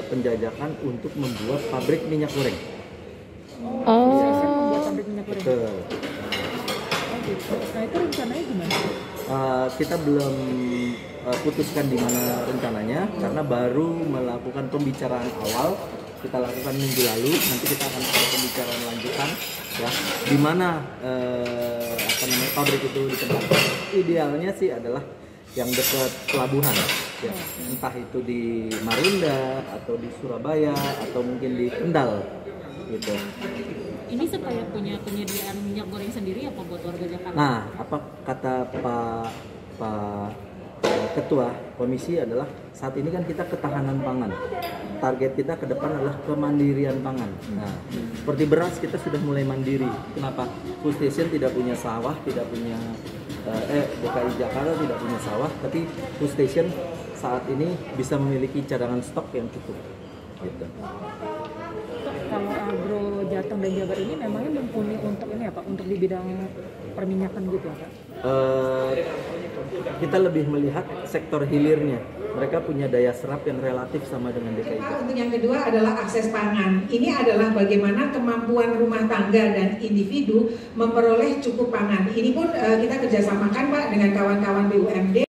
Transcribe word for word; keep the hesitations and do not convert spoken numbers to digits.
penjajakan untuk membuat pabrik minyak goreng. Oh. Saya membuat pabrik minyak goreng. Betul. Oh gitu. Nah itu rencananya gimana? Uh, kita belum uh, putuskan di mana rencananya karena baru melakukan pembicaraan awal. Kita lakukan minggu lalu, nanti kita akan ada pembicaraan lanjutan ya di mana uh, apa namanya pabrik itu ditempatkan. Idealnya sih adalah yang dekat pelabuhan ya, entah itu di Marunda atau di Surabaya atau mungkin di Kendal gitu. Ini supaya punya penyediaan minyak goreng sendiri apa buat warga Jakarta? Nah, apa kata Pak Pak Ketua Komisi adalah saat ini kan kita ketahanan pangan. Target kita ke depan adalah kemandirian pangan. Nah, seperti beras kita sudah mulai mandiri. Kenapa? Food Station tidak punya sawah, tidak punya eh D K I Jakarta tidak punya sawah, tapi Food Station saat ini bisa memiliki cadangan stok yang cukup. Gitu. Kalau Agro Jateng dan Jabar ini memangnya mumpuni untuk ini apa? Untuk di bidang perminyakan gitu ya, Pak? Uh, kita lebih melihat sektor hilirnya. Mereka punya daya serap yang relatif sama dengan D K I. Untuk yang kedua adalah akses pangan. Ini adalah bagaimana kemampuan rumah tangga dan individu memperoleh cukup pangan. Ini pun uh, kita kerjasamakan Pak dengan kawan-kawan B U M D.